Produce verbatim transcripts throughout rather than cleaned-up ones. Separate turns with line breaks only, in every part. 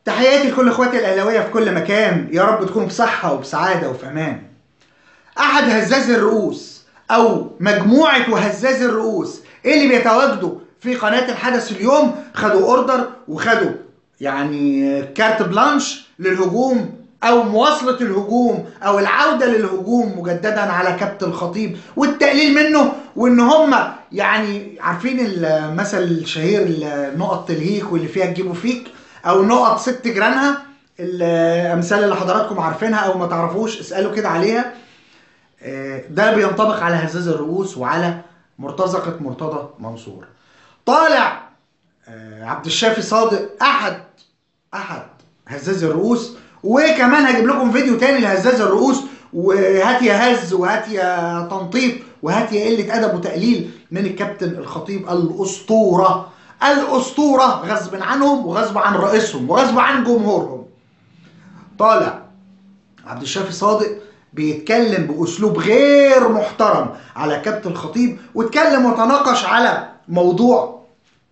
تحياتي لكل اخواتي الاهلاويه في كل مكان، يا رب تكونوا بصحه وبسعاده وفي امان. احد هزاز الرؤوس او مجموعه وهزاز الرؤوس اللي بيتواجدوا في قناه الحدث اليوم خدوا اوردر وخدوا يعني كارت بلانش للهجوم او مواصله الهجوم او العوده للهجوم مجددا على كابتن الخطيب والتقليل منه، وان هم يعني عارفين المثل الشهير النقط تلهيك واللي فيها تجيبه فيك، او نقط ست جيرانها، الامثال اللي حضراتكم عارفينها او ما تعرفوش اسالوا كده عليها. ده بينطبق على هزاز الرؤوس وعلى مرتزقه مرتضى منصور. طالع عبد الشافي صادق احد احد هزاز الرؤوس، وكمان هجيب لكم فيديو تاني لهزاز الرؤوس، وهات يا هز وهات يا تنطيط وهات يا قله ادب وتقليل من الكابتن الخطيب الاسطوره الاسطوره غصب عنهم وغصب عن رئيسهم وغصب عن جمهورهم. طالع عبد الشافي صادق بيتكلم باسلوب غير محترم على كابتن الخطيب، واتكلم وتناقش على موضوع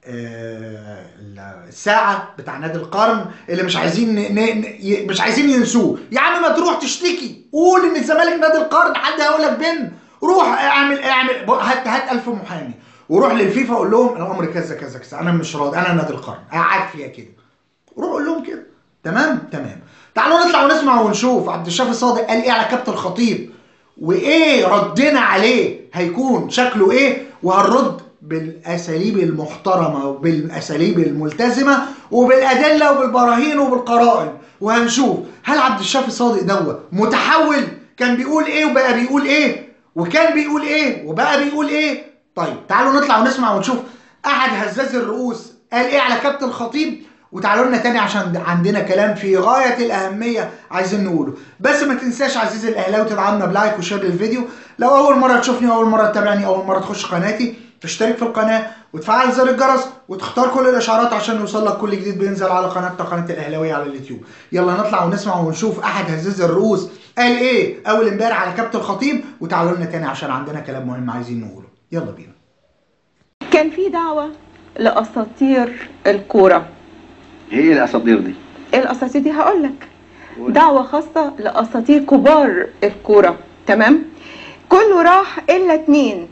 الساعة بتاع نادي القرن اللي مش عايزين ن... ن... مش عايزين ينسوه. يا عم ما تروح تشتكي، قول ان الزمالك نادي القرن، حد هيقول لك بن روح اعمل اعمل هات هات ألف محامي وروح للفيفا قول لهم الامر كذا كذا كذا، انا مش راضي، انا نادي القرن قاعد فيها كده، روح قول لهم كده. تمام تمام. تعالوا نطلع ونسمع ونشوف عبد الشافي صادق قال ايه على كابتن الخطيب، وايه ردنا عليه هيكون شكله ايه، وهنرد بالاساليب المحترمه وبالاساليب الملتزمه وبالادله وبالبراهين وبالقرائن، وهنشوف هل عبد الشافي صادق دوت متحول، كان بيقول ايه وبقى بيقول ايه، وكان بيقول ايه وبقى بيقول ايه. طيب تعالوا نطلع ونسمع ونشوف احد هزاز الرؤوس قال ايه على كابتن الخطيب، وتعالوا لنا تاني عشان عندنا كلام في غايه الاهميه عايزين نقوله. بس ما تنساش عزيزي الاهلاوي تدعمنا بلايك وشير للفيديو. لو اول مره تشوفني، اول مره تتابعني، اول مره تخش قناتي، تشترك في القناه وتفعل زر الجرس وتختار كل الاشعارات عشان يوصلك كل جديد بينزل على قناتنا قناه الاهلاويه على اليوتيوب. يلا نطلع ونسمع ونشوف احد هزاز الرؤوس قال ايه اول امبارح على كابتن الخطيب، وتعالوا لنا تاني عشان عندنا كلام مهم عايزين نقوله. يلا بينا.
كان في دعوه لاساطير الكوره.
ايه الاساطير دي؟
ايه الاساطير دي؟ هقول لك. دعوه خاصه لاساطير كبار الكوره، تمام؟ كله راح الا اتنين،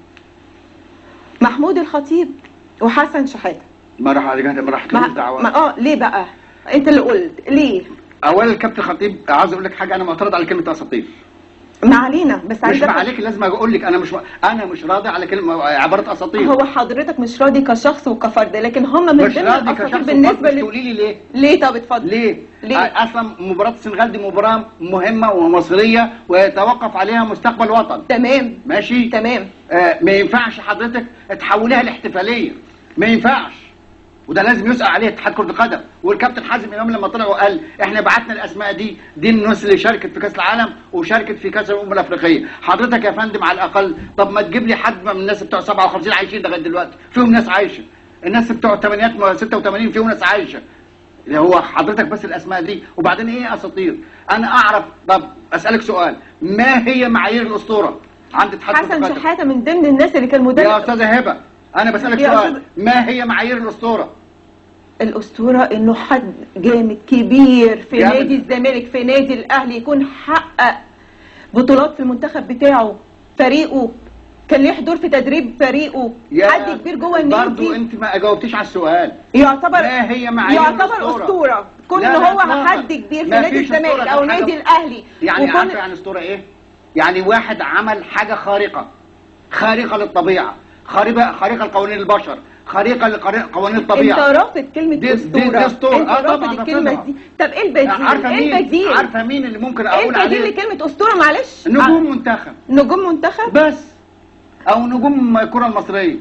محمود الخطيب وحسن شحاته.
ما راح ما راح تقول دعوه.
اه ليه بقى؟ انت اللي قلت ليه؟
اولا الكابتن الخطيب عاوز اقول لك حاجه، انا معترض على كلمه اساطير.
ما علينا، بس
مش ما عليك، لازم اقول لك انا مش انا مش راضي على كلمه عباره اساطير.
هو حضرتك مش راضي كشخص وكفرد، لكن هم من ضمن الاساطير بالنسبه
لي. تقولي لي ليه؟
ليه؟ طب اتفضل.
ليه؟
ليه؟
اصلا مباراه السنغال دي مباراه مهمه ومصريه ويتوقف عليها مستقبل وطن.
تمام
ماشي؟
تمام.
آه ما ينفعش حضرتك تحوليها لاحتفاليه، ما ينفعش، وده لازم يسأل عليه اتحاد كرة القدم. والكابتن حازم امام لما طلع وقال احنا بعتنا الاسماء دي، دي الناس اللي شاركت في كاس العالم وشاركت في كاس الامم الافريقيه. حضرتك يا فندم على الاقل طب ما تجيب لي حد من الناس بتوع سبعة وخمسين عايشين لغايه دلوقتي، فيهم ناس عايشه، الناس بتوع الثمانينات ستة وثمانين فيهم ناس عايشه. هو حضرتك بس الاسماء دي، وبعدين ايه اساطير؟ انا اعرف. طب اسالك سؤال، ما هي معايير الاسطوره عند اتحاد كرة القدم؟
حسن شحاته من ضمن الناس اللي كان مدرب.
يا استاذه هبه انا بسالك سؤال، ما هي معايير الاسطوره؟
الاسطوره انه حد جامد كبير في
جامد.
نادي الزمالك، في نادي الاهلي، يكون حقق بطولات في المنتخب بتاعه، فريقه كان ليه حضور في تدريب فريقه، حد كبير جوه النادي.
برضه انت ما جاوبتيش على السؤال.
يعتبر
ما هي معايير
يعتبر اسطوره كون ان هو حد كبير في نادي الزمالك او نادي الاهلي.
يعني عارفه يعني اسطوره ايه؟ يعني واحد عمل حاجه خارقه، خارقه للطبيعه، خارقه خارقه لقوانين البشر، خارقه لقوانين الطبيعه.
انت رافض كلمه اسطوره.
دي اسطوره.
انت
اه
رافض
طبعا
الكلمه دي. طب ايه البديل؟
عارفه
ايه
مين؟
البديل؟
عارفه مين اللي ممكن اقول
عليه؟
عليه؟
ايه البديل لكلمه اسطوره؟ معلش.
نجوم آه. منتخب.
نجوم منتخب
بس، او نجوم الكره المصريه.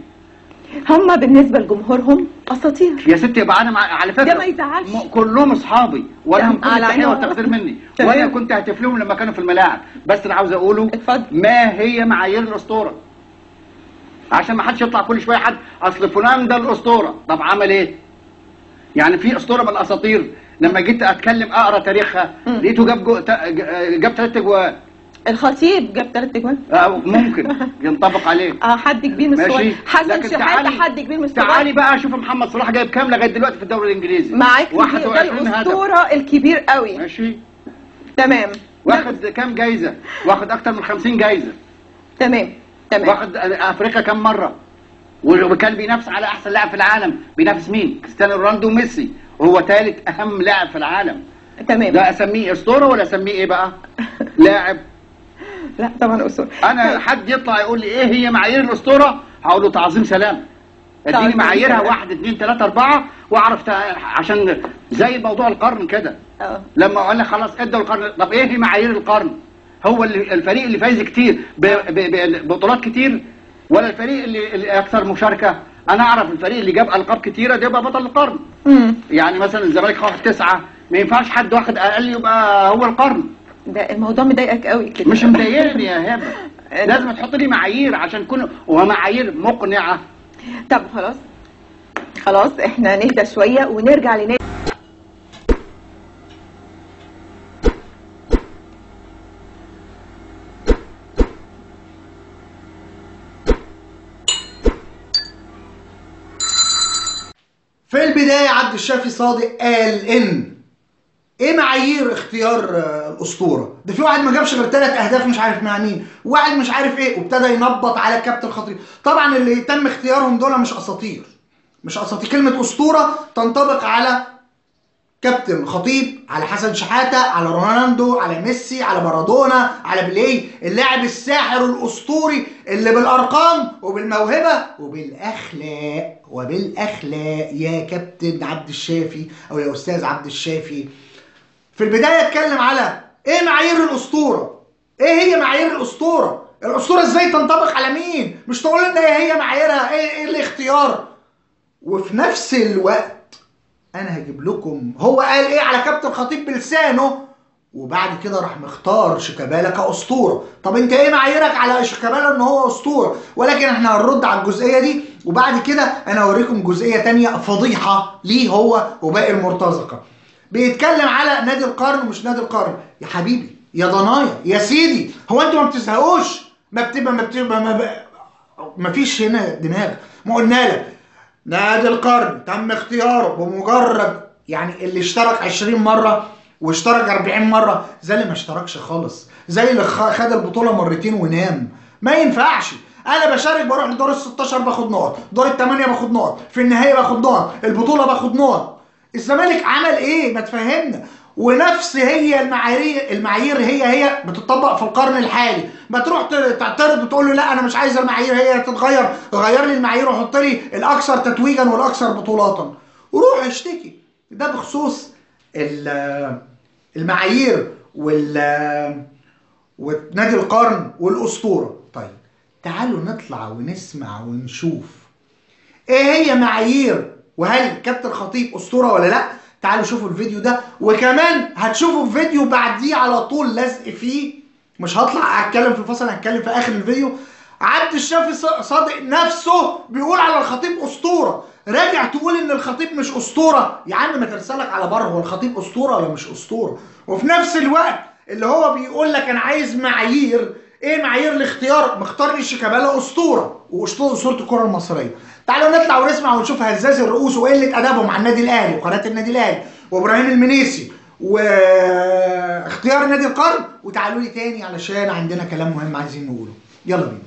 هم بالنسبه لجمهورهم اساطير
يا ستي. يبقى انا مع... على فكره
ده ما يزعلش،
كلهم اصحابي وانا كل التحيه والتقدير مني،
تمام.
وانا كنت هتف لهم لما كانوا في الملاعب. بس انا عاوز اقوله
اتفضل.
ما هي معايير الاسطوره؟ عشان ما حدش يطلع كل شويه حد اصل فلان ده الاسطوره. طب عمل ايه؟ يعني في اسطوره من الاساطير لما جيت اتكلم اقرا تاريخها لقيته جاب جو... جاب ثلاث اجوان.
الخطيب جاب ثلاث اجوان.
آه ممكن ينطبق عليه.
اه حد كبير من الصغير. حسن شحاته حد كبير من الصغير.
تعالي بقى شوف محمد صلاح جايب كام لغايه دلوقتي في الدوري الانجليزي.
معاك ده الاسطوره الكبير قوي.
ماشي
تمام.
واخد كام جايزه؟ واخد اكتر من خمسين جايزه.
تمام تمام.
واخد افريقيا كام مره؟ وكان بينافس على احسن لاعب في العالم. بينافس مين؟ كريستيانو رونالدو وميسي، وهو ثالث اهم لاعب في العالم.
تمام.
ده اسميه اسطوره ولا اسميه ايه بقى؟ لاعب.
لا طبعا اسطوره.
انا طيب. حد يطلع يقول لي ايه هي معايير الاسطوره؟ هقول له تعظيم سلام. اديني معاييرها واحد اثنين ثلاثة أربعة واعرف تا... عشان زي موضوع القرن كده. اه لما اقول لك خلاص ادوا القرن، طب ايه هي معايير القرن؟ هو اللي الفريق اللي فايز كتير ببطولات كتير ولا الفريق اللي, اللي اكثر مشاركه؟ انا اعرف الفريق اللي جاب القاب كتيره ده يبقى بطل القرن. امم يعني مثلا الزمالك واخد تسعه، ما ينفعش حد واخد اقل يبقى هو القرن.
ده الموضوع مضايقك قوي كده.
مش مضايقني يا هبه. لازم تحط لي معايير عشان تكون ومعايير مقنعه.
طب خلاص خلاص احنا نهدى شويه ونرجع لنادي.
في البداية عبد الشافي صادق قال إن إيه معايير اختيار الأسطورة؟ ده في واحد ما جابش غير ثلاث أهداف مش عارف مع مين، وواحد مش عارف إيه، وابتدى ينبط على كابتن خطيب. طبعا اللي تم اختيارهم دول مش أساطير. مش أساطير، كلمة أسطورة تنطبق على كابتن خطيب، على حسن شحاتة، على رونالدو، على ميسي، على مارادونا، على بيليه، اللاعب الساحر الأسطوري اللي بالأرقام وبالموهبة وبالأخلاق. وبالأخلاق يا كابتن عبد الشافي أو يا أستاذ عبد الشافي. في البداية اتكلم على إيه معايير الأسطورة؟ إيه هي معايير الأسطورة؟ الأسطورة إزاي تنطبق على مين؟ مش تقول إن إيه هي معاييرها؟ إيه, إيه الاختيار؟ وفي نفس الوقت انا هجيب لكم هو قال ايه على كابتن خطيب بلسانه، وبعد كده راح مختار شيكابالا كاسطوره. طب انت ايه معاييرك على شيكابالا ان هو اسطوره؟ ولكن احنا هنرد على الجزئيه دي، وبعد كده انا هوريكم جزئيه تانية فضيحه ليه هو وباقي المرتزقه. بيتكلم على نادي القرن ومش نادي القرن. يا حبيبي يا ضنايا يا سيدي، هو انتوا ما بتزهقوش؟ ما بتبقى ما بتبقى ما, بقى ما فيش هنا دماغ. ما قلنا لك نادي القرن تم اختياره بمجرد يعني اللي اشترك عشرين مرة واشترك أربعين مرة، زي اللي ما اشتركش خالص، زي اللي خد البطولة مرتين ونام. ما ينفعش. انا بشارك بروح لدور ال ستاشر باخد نقط، دور الثمانية باخد نقط، في النهاية باخد نقط، البطولة باخد نقط. الزمالك عمل ايه؟ ما تفهمنا. ونفس هي المعايير المعايير هي هي بتطبق في القرن الحالي. ما تروح تعترض وتقول له لا انا مش عايز المعايير هي تتغير، غير لي المعايير وحط لي الاكثر تتويجا والاكثر بطولاتا، وروح اشتكي. ده بخصوص المعايير وال ونادي القرن والاسطوره. طيب تعالوا نطلع ونسمع ونشوف ايه هي معايير، وهل كابتن خطيب اسطوره ولا لا. تعالوا شوفوا الفيديو ده، وكمان هتشوفوا فيديو بعديه على طول لازق فيه، مش هطلع اتكلم في الفصل، هتكلم في اخر الفيديو. عبد الشافي صادق نفسه بيقول على الخطيب اسطوره. راجع تقول ان الخطيب مش اسطوره؟ يا عم ما ترسلك على بره، هو الخطيب اسطوره ولا مش اسطوره؟ وفي نفس الوقت اللي هو بيقول لك انا عايز معايير، ايه معايير الاختيار؟ مختار لي شيكابالا اسطوره واسطوره الكره المصريه. تعالوا نطلع ونسمع ونشوف هزاز الرؤوس وقله ادبهم على النادي الاهلي وقناه النادي الاهلي وابراهيم المنيسي واختيار نادي القرن، وتعالوا لي تاني علشان عندنا كلام مهم عايزين نقوله. يلا بينا.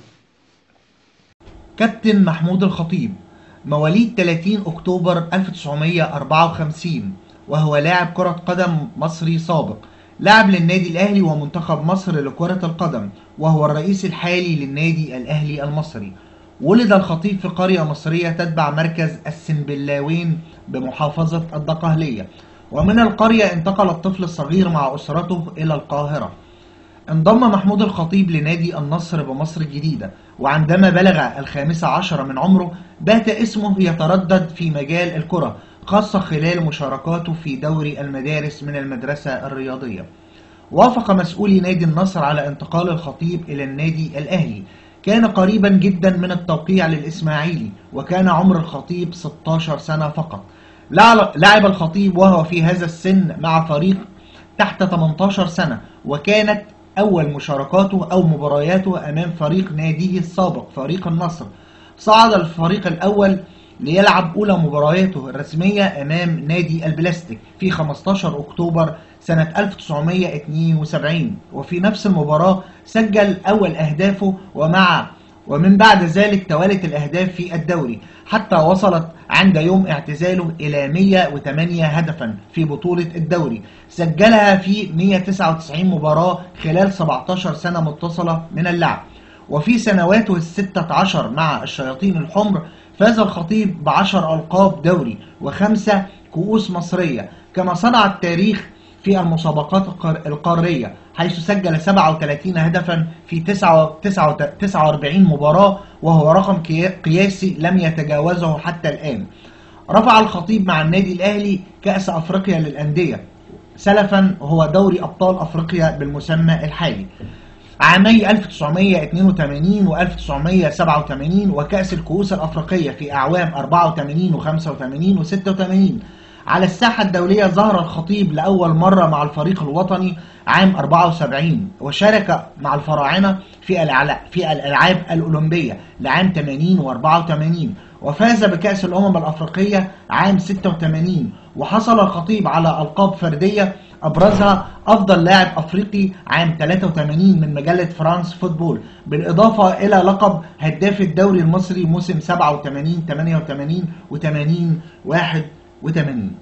كابتن محمود الخطيب مواليد ثلاثين أكتوبر ألف وتسعمية أربعة وخمسين، وهو لاعب كرة قدم مصري سابق، لاعب للنادي الأهلي ومنتخب مصر لكرة القدم، وهو الرئيس الحالي للنادي الأهلي المصري. ولد الخطيب في قرية مصرية تتبع مركز السنبلاوين بمحافظة الدقهلية، ومن القرية انتقل الطفل الصغير مع أسرته إلى القاهرة. انضم محمود الخطيب لنادي النصر بمصر الجديدة، وعندما بلغ الخامسة عشر من عمره بات اسمه يتردد في مجال الكرة، خاصة خلال مشاركاته في دوري المدارس من المدرسة الرياضية. وافق مسؤولي نادي النصر على انتقال الخطيب إلى النادي الأهلي. كان قريبا جدا من التوقيع للإسماعيلي، وكان عمر الخطيب ستاشر سنة فقط. لعب الخطيب وهو في هذا السن مع فريق تحت تمنتاشر سنة، وكانت أول مشاركاته أو مبارياته أمام فريق ناديه السابق فريق النصر. صعد الفريق الأول ليلعب أولى مبارياته الرسمية أمام نادي البلاستيك في خمستاشر أكتوبر سنة ألف وتسعمائة واثنين وسبعين، وفي نفس المباراة سجل أول أهدافه، ومع ومن بعد ذلك توالت الأهداف في الدوري حتى وصلت عند يوم اعتزاله إلى مئة وثمانية هدفا في بطولة الدوري، سجلها في مئة وتسعة وتسعين مباراة خلال سبعتاشر سنة متصلة من اللعب. وفي سنواته الستة عشر مع الشياطين الحمر فاز الخطيب بعشر ألقاب دوري وخمسة كؤوس مصرية، كما صنع التاريخ في المسابقات القارية حيث سجل سبعة وثلاثين هدفا في تسعة وأربعين مباراة، وهو رقم قياسي لم يتجاوزه حتى الآن. رفع الخطيب مع النادي الأهلي كأس أفريقيا للأندية سلفا، وهو دوري أبطال أفريقيا بالمسمى الحالي، عامي ألف وتسعمائة واثنين وثمانين و ألف وتسعمائة وسبعة وثمانين، وكأس الكؤوس الأفريقية في أعوام أربعة وثمانين وخمسة وثمانين وستة وثمانين. على الساحة الدولية ظهر الخطيب لأول مرة مع الفريق الوطني عام أربعة وسبعين، وشارك مع الفراعنة في في الألعاب الأولمبية لعام ثمانين وأربعة وثمانين، وفاز بكأس الأمم الأفريقية عام ستة وثمانين. وحصل الخطيب على ألقاب فردية أبرزها أفضل لاعب أفريقي عام ثلاثة وثمانين من مجلة فرانس فوتبول، بالإضافة إلى لقب هداف الدوري المصري موسم سبعة وثمانين ثمانية وثمانين وثمانين واحد وثمانين.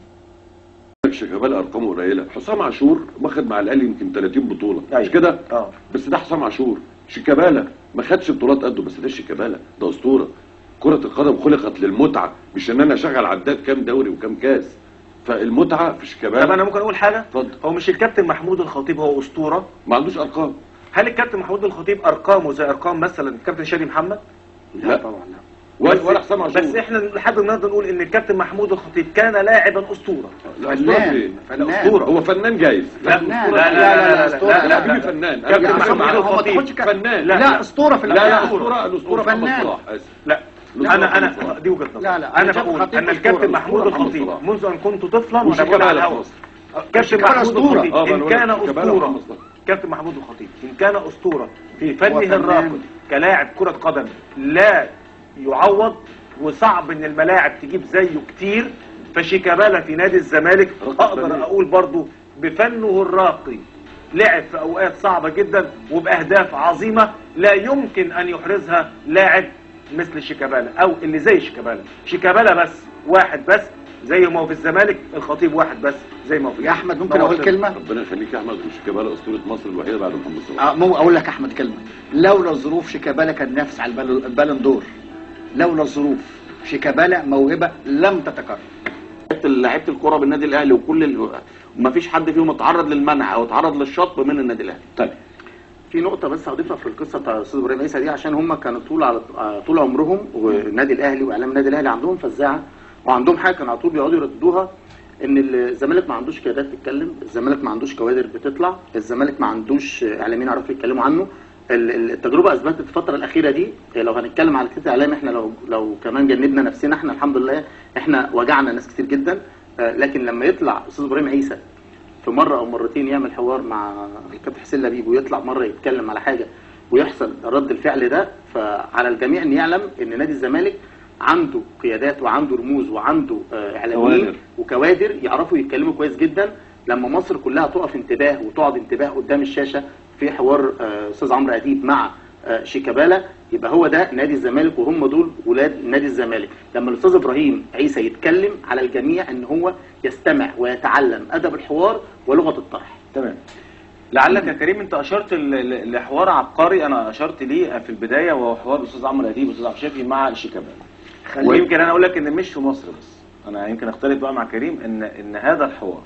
شيكابالا ارقامه قليله. حسام عاشور واخد مع الاهلي يمكن ثلاثين بطوله، أيوة. مش كده؟ اه بس ده حسام عاشور. شيكابالا ما خدش بطولات قده، بس ده شيكابالا، ده اسطوره. كره القدم خلقت للمتعه، مش ان انا اشغل عداد كام دوري وكام كاس. فالمتعه في شيكابالا.
طب انا ممكن اقول حاجه؟
اتفضل.
هو مش الكابتن محمود الخطيب هو اسطوره؟
ما عندوش ارقام.
هل الكابتن محمود الخطيب ارقامه زي ارقام مثلا الكابتن شادي محمد؟
لا, لا طبعا لا. ولا ولا حسام عاشور.
بس احنا لحد النهارده نقول ان الكابتن محمود الخطيب كان لاعبا اسطوره.
فنان. اسطوره. هو فنان جايز.
لا لا لا لا لا لا
لا فنان.
كابتن محمود الخطيب
فنان.
لا اسطوره في
الأهلي. لا اسطوره الاسطوره محمد صلاح.
لا انا انا دي وجهه نظري. لا لا انا بقول ان الكابتن محمود الخطيب منذ ان كنت طفلا وانا بقول على الهواء كابتن محمود الخطيب ان كان اسطوره. كابتن محمود الخطيب ان كان اسطوره في فنه الراقي كلاعب كره قدم لا يعوض، وصعب ان الملاعب تجيب زيه كتير. فشيكابالا في نادي الزمالك اقدر اقول برضو بفنه الراقي لعب في اوقات صعبة جدا وباهداف عظيمة لا يمكن ان يحرزها لاعب مثل شيكابالا او اللي زي شيكابالا. شيكابالا بس واحد بس زي ما هو في الزمالك، الخطيب واحد بس زي ما هو في
يا احمد. ممكن اقول كلمه؟
ربنا يخليك يا احمد. وشيكابالا اسطوره مصر الوحيده بعد محمد صلاح.
اه مو اقول لك احمد كلمه. لولا ظروف شيكابالا كان نافس على البالون دور. لولا الظروف شيكابالا موهبه لم تتكرر.
لعيبه الكره بالنادي الاهلي وكل ال... ما فيش حد فيهم اتعرض للمنع او اتعرض للشطب من النادي الاهلي.
طيب
في نقطه بس هضيفها في القصه بتاع الاستاذ ابراهيم عيسى دي، عشان هم كانوا طول على طول عمرهم والنادي الاهلي واعلام النادي الاهلي عندهم فزاعه وعندهم حاجه كانوا على طول بيقعدوا يرددوها، ان الزمالك ما عندوش قيادات تتكلم، الزمالك ما عندوش كوادر بتطلع، الزمالك ما عندوش اعلاميين يعرفوا يتكلموا عنه. التجربه اثبتت الفتره الاخيره دي، لو هنتكلم على كتير اعلام، احنا لو لو كمان جنبنا نفسنا احنا الحمد لله احنا وجعنا ناس كتير جدا، لكن لما يطلع استاذ ابراهيم عيسى في مره او مرتين يعمل حوار مع الكابتن حسين لبيب ويطلع مره يتكلم على حاجه ويحصل رد الفعل ده، فعلى الجميع ان يعلم ان نادي الزمالك عنده قيادات وعنده رموز وعنده اعلاميين وكوادر يعرفوا يتكلموا كويس جدا. لما مصر كلها تقف انتباه وتقعد انتباه قدام الشاشه في حوار استاذ عمرو اديب مع شيكابالا، يبقى هو ده نادي الزمالك وهم دول ولاد نادي الزمالك. لما الاستاذ ابراهيم عيسى يتكلم على الجميع ان هو يستمع ويتعلم ادب الحوار ولغه الطرح.
تمام. لعلك يا كريم انت اشرت لحوار عبقري انا اشرت ليه في البدايه، وهو حوار الاستاذ عمرو اديب والاستاذ عبد الشافي مع شيكابالا. ويمكن انا اقول لك ان مش في مصر بس، انا يمكن اختلف بقى مع كريم ان ان هذا الحوار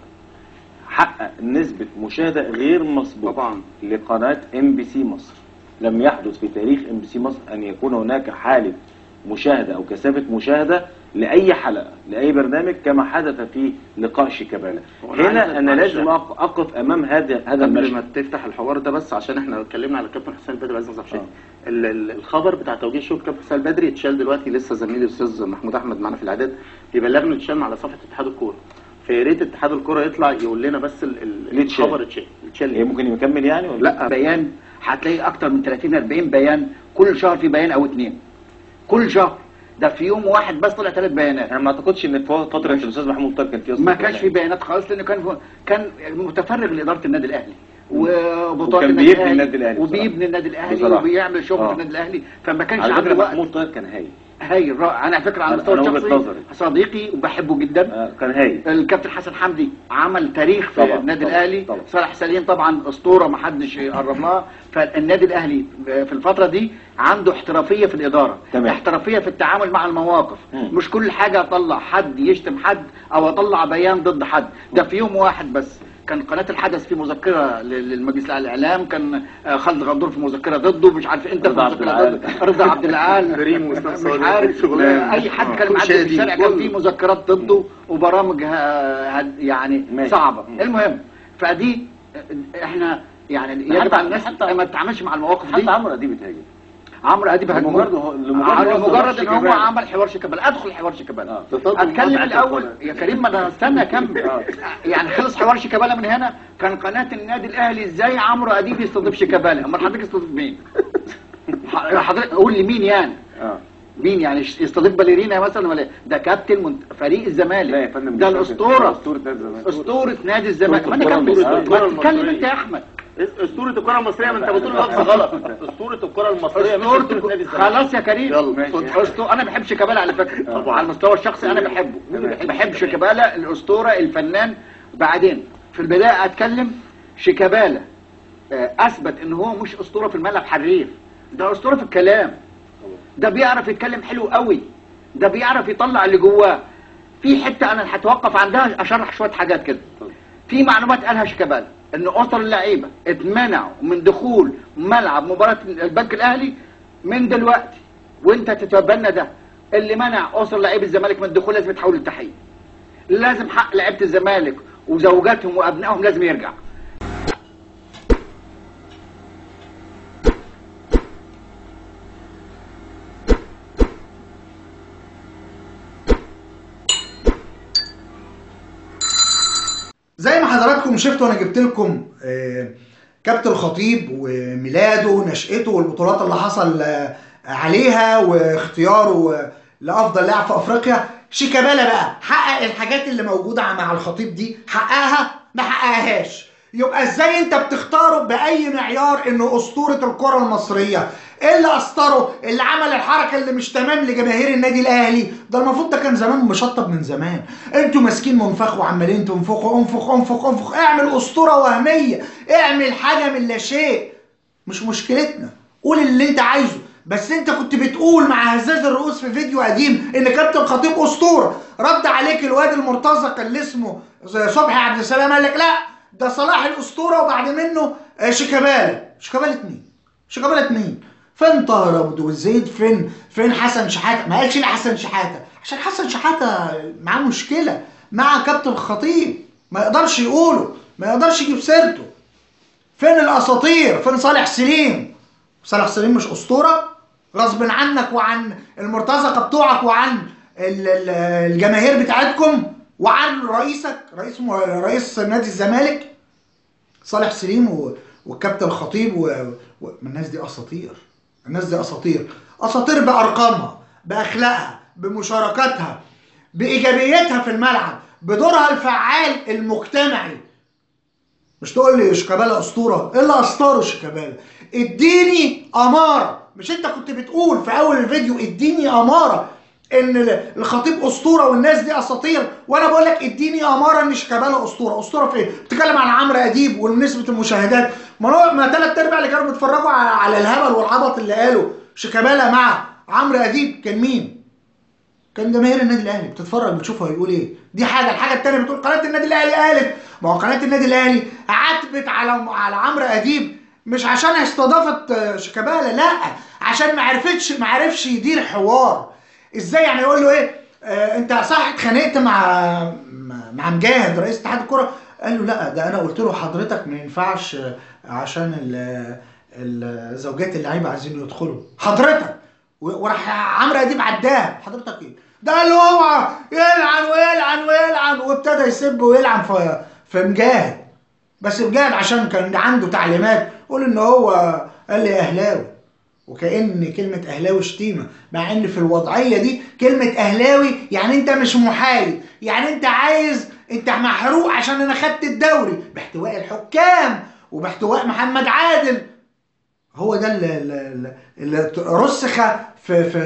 حقق نسبه مشاهده غير مسبوقه طبعا لقناه ام بي سي مصر. لم يحدث في تاريخ ام بي سي مصر ان يكون هناك حاله مشاهده او كثافه مشاهده لاي حلقه لاي برنامج كما حدث في لقاء شيكابالا. هنا انا لازم اقف امام هذا هذا
المشهد. قبل ما تفتح الحوار ده بس، عشان احنا اتكلمنا على الكابتن حسين البدري عايز نصح شيء. الخبر بتاع توجيه شغل الكابتن حسين البدري اتشال دلوقتي، لسه زميلي الاستاذ محمود احمد معانا في الاعداد بيبلغني اتشال على صفحه اتحاد الكوره. فيا ريت اتحاد الكره يطلع يقول لنا بس الخبر اتشال اتشال
ايه ممكن يكمل يعني ولا
لا بيان هتلاقي اكتر من ثلاثين أربعين بيان كل شهر في بيان او اتنين كل شهر ده في يوم واحد بس طلع ثلاث بيانات.
انا ما اعتقدش ان في فتره الاستاذ محمود طاهر كان في
ما كانش في بيانات خالص لانه كان كان متفرغ لاداره النادي الاهلي وبطولات
النادي, النادي الاهلي
وبيبني النادي الاهلي وبيعمل شغل في النادي الاهلي فما كانش عنده وقت.
محمود طاهر كان هايل
هايل رائع. انا على فكره على المستوى الشخصي صديقي وبحبه جدا.
آه كان هايل.
الكابتن حسن حمدي عمل تاريخ في طبعًا النادي طبعًا الاهلي. طبعًا صالح سليم طبعا اسطوره ما حدش يقرب لها. فالنادي الاهلي في الفتره دي عنده احترافيه في الاداره تمام. احترافيه في التعامل مع المواقف. م. مش كل حاجه اطلع حد يشتم حد او اطلع بيان ضد حد. ده في يوم واحد بس كان قناه الحدث في مذكره للمجلس الاعلام كان خالد غندور في مذكره ضده مش عارف انت في مذكره ضده رضا عبد العال كريم مش عارف اي حد كان معدي في الشارع كان في مذكرات ضده وبرامج يعني صعبه. المهم فدي احنا يعني يجب على الناس ما تتعاملش مع المواقف دي.
حتى عمرو اديب بيتهاجم
عمرو اديب لمجرد لمجرد ان هو عمل حوار شيكابالا. ادخل حوار شيكابالا آه. اتكلم الاول يا كريم ما انا استنى اكمل آه. يعني خلص حوار شيكابالا من هنا كان قناه النادي الاهلي ازاي عمرو اديب يستضيف شيكابالا. امال حضرتك يستضيف مين؟ حضرتك قول لي مين يعني آه. مين يعني يستضيف باليرينا مثلا ولا ده كابتن منت... فريق الزمالك.
لا يا فندم
ده الاسطوره
اسطوره نادي الزمالك
اسطوره نادي الزمالك. ما انا اتكلم انت يا احمد.
اسطوره الكره المصريه ما انت بتقول لفظ غلط. اسطوره الكره المصريه مش اسطوره نادي الزمالك.
خلاص يا كريم انا بحب شيكابالا على فكره طبعا على المستوى الشخصي انا بحبه بحب شيكابالا الاسطوره الفنان. بعدين في البدايه اتكلم شيكابالا اثبت ان هو مش اسطوره في الملعب حريف ده اسطوره في الكلام. ده بيعرف يتكلم حلو قوي. ده بيعرف يطلع اللي جواه. في حته انا هتوقف عندها اشرح شويه حاجات كده. في معلومات قالها شيكابالا ان اسر اللعيبه اتمنعوا من دخول ملعب مباراه البنك الاهلي من دلوقتي وانت تتبنى ده. اللي منع اسر لعيبه الزمالك من الدخول لازم يتحول للتحقيق. لازم حق لعيبه الزمالك وزوجاتهم وابنائهم لازم يرجع.
زي ما حضراتكم شفتوا انا جبت لكم كابتن الخطيب وميلاده ونشأته والبطولات اللي حصل عليها واختياره لافضل لاعب في افريقيا. شيكابالا بقى حقق الحاجات اللي موجوده مع الخطيب دي حققها ما حققهاش. يبقى ازاي انت بتختاره باي معيار انه اسطوره الكره المصريه؟ ايه اللي اسطره؟ اللي عمل الحركه اللي مش تمام لجماهير النادي الاهلي. ده المفروض ده كان زمان مشطب من زمان. انتوا ماسكين منفخ وعمالين تنفخوا انفخ انفخ انفخ. اعمل اسطوره وهميه، اعمل حاجه من لا شيء. مش مشكلتنا، قول اللي انت عايزه. بس انت كنت بتقول مع هزاز الرؤوس في فيديو قديم ان كابتن خطيب اسطوره. رد عليك الواد المرتزق اللي اسمه صبحي عبد السلام قال لك لا ده صلاح الاسطوره وبعد منه شيكابالا. شيكابالا مين؟ شيكابالا مين؟ فين طاهر ابو الزيد؟ فين فين حسن شحاته؟ ما قالش ليه حسن شحاته عشان حسن شحاته معاه مشكله مع كابتن الخطيب ما يقدرش يقوله، ما يقدرش يجيب سيرته. فين الاساطير؟ فين صالح سليم؟ صالح سليم مش اسطوره؟ غصب عنك وعن المرتزقه بتوعك وعن الجماهير بتاعتكم وعن رئيسك رئيس رئيس نادي الزمالك صالح سليم والكابتن الخطيب و... و... الناس دي اساطير. الناس دي اساطير، اساطير بارقامها، باخلاقها، بمشاركاتها، بايجابيتها في الملعب، بدورها الفعال المجتمعي. مش تقول لي شيكابالا اسطوره. ايه اللي اسطوره شيكابالا؟ اديني اماره. مش انت كنت بتقول في اول الفيديو اديني اماره ان الخطيب اسطوره والناس دي اساطير؟ وانا بقول لك اديني اماره ان شيكابالا اسطوره. اسطوره في ايه؟ بتتكلم عن عمرو اديب ونسبه المشاهدات. ما ما ثلاث ارباع اللي كانوا بيتفرجوا على الهبل والعبط اللي قاله شيكابالا مع عمرو اديب كان مين؟ كان جماهير النادي الاهلي بتتفرج بتشوفه هيقول ايه. دي حاجه. الحاجه الثانيه بتقول قناه النادي الاهلي قالت. ما هو قناه النادي الاهلي عاتبت على على عمرو اديب مش عشان استضافت شيكابالا، لا عشان ما عرفتش ما عرفش يدير حوار. ازاي يعني؟ يقول له ايه آه انت صح اتخانقت مع مع مجاهد رئيس اتحاد الكره؟ قال له لا ده انا قلت له حضرتك ما ينفعش عشان الزوجات اللعيبه عايزين يدخلوا حضرتك. وراح عمرو اديب عداه. حضرتك ايه؟ ده قال له اوعى يلعن ويلعن ويلعن وابتدى يسب ويلعن في في مجاهد. بس مجاهد عشان كان عنده تعليمات قول ان هو قال لي اهلاوي، وكأن كلمة اهلاوي شتيمة، مع ان في الوضعية دي كلمة اهلاوي يعني انت مش محايد، يعني انت عايز، انت محروق عشان انا خدت الدوري باحتواء الحكام وباحتواء محمد عادل. هو ده اللي, اللي رسخ في في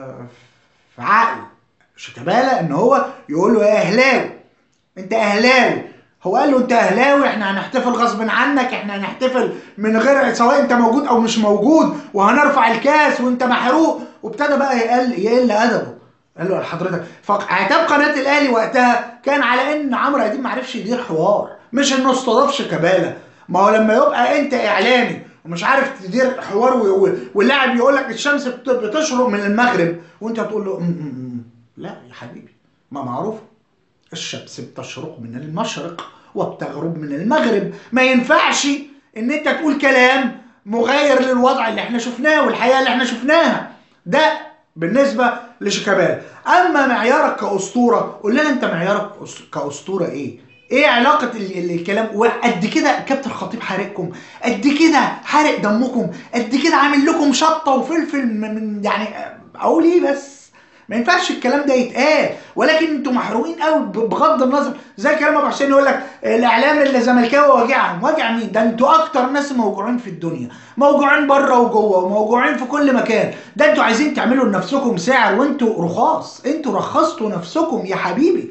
في عقل شيكابالا ان هو يقول له يا اهلاوي، انت اهلاوي. هو قال له انت اهلاوي، احنا هنحتفل غصب عنك، احنا هنحتفل من غير سواء انت موجود او مش موجود، وهنرفع الكاس وانت محروق. وابتدى بقى يقل يقل ادبه. قال له لحضرتك فعتاب قناه الاهلي وقتها كان على ان عمرو اديب ما عرفش يدير حوار، مش انه استضاف شيكابالا. ما هو لما يبقى انت اعلامي ومش عارف تدير حوار واللاعب يقول لك الشمس بتشرق من المغرب وانت بتقول له م -م -م. لا يا حبيبي، ما معروف الشمس بتشرق من المشرق وبتغرب من المغرب. ما ينفعش ان انت تقول كلام مغاير للوضع اللي احنا شفناه والحياه اللي احنا شفناها. ده بالنسبه لشيكابالا. اما معيارك كاسطوره، قول لنا انت معيارك كاسطوره ايه؟ ايه علاقه الكلام؟ وقد كده كابتن الخطيب حارقكم، قد كده حارق دمكم، قد كده عامل لكم شطه وفلفل من يعني اقول ايه؟ بس ما ينفعش الكلام ده يتقال. ولكن انتوا محروقين قوي بغض النظر. زي كلام ابو حسين يقول لك الاعلام اللي زملكاوي واجعهم. واجع مين؟ ده انتوا اكتر ناس موجوعين في الدنيا، موجوعين بره وجوه وموجوعين في كل مكان. ده انتوا عايزين تعملوا لنفسكم سعر وانتوا رخاص، انتوا رخصتوا نفسكم يا حبيبي.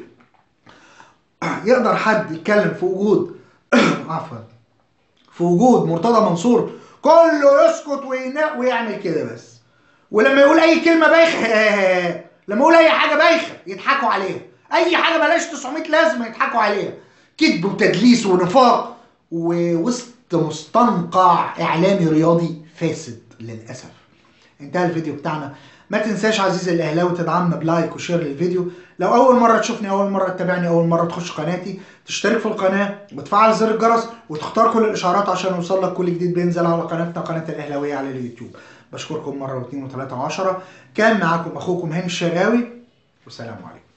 يقدر حد يتكلم في وجود عفوا في وجود مرتضى منصور كله يسكت ويناق ويعمل كده بس؟ ولما يقول اي كلمه بايخه، لما يقول اي حاجه بايخه يضحكوا عليها، اي حاجه مالهاش تسعمية لازمه يضحكوا عليها. كذب وتدليس ونفاق ووسط مستنقع اعلامي رياضي فاسد للاسف. انتهى الفيديو بتاعنا. ما تنساش عزيزي الاهلاوي تدعمنا بلايك وشير للفيديو. لو اول مره تشوفني، اول مره تتابعني، اول مره تخش قناتي، تشترك في القناه وتفعل زر الجرس وتختار كل الاشعارات عشان يوصلك كل جديد بينزل على قناتنا قناه الاهلاويه على اليوتيوب. بشكركم مره واثنين وثلاثه وعشره. كان معاكم اخوكم هاني الشرقاوي، والسلام عليكم.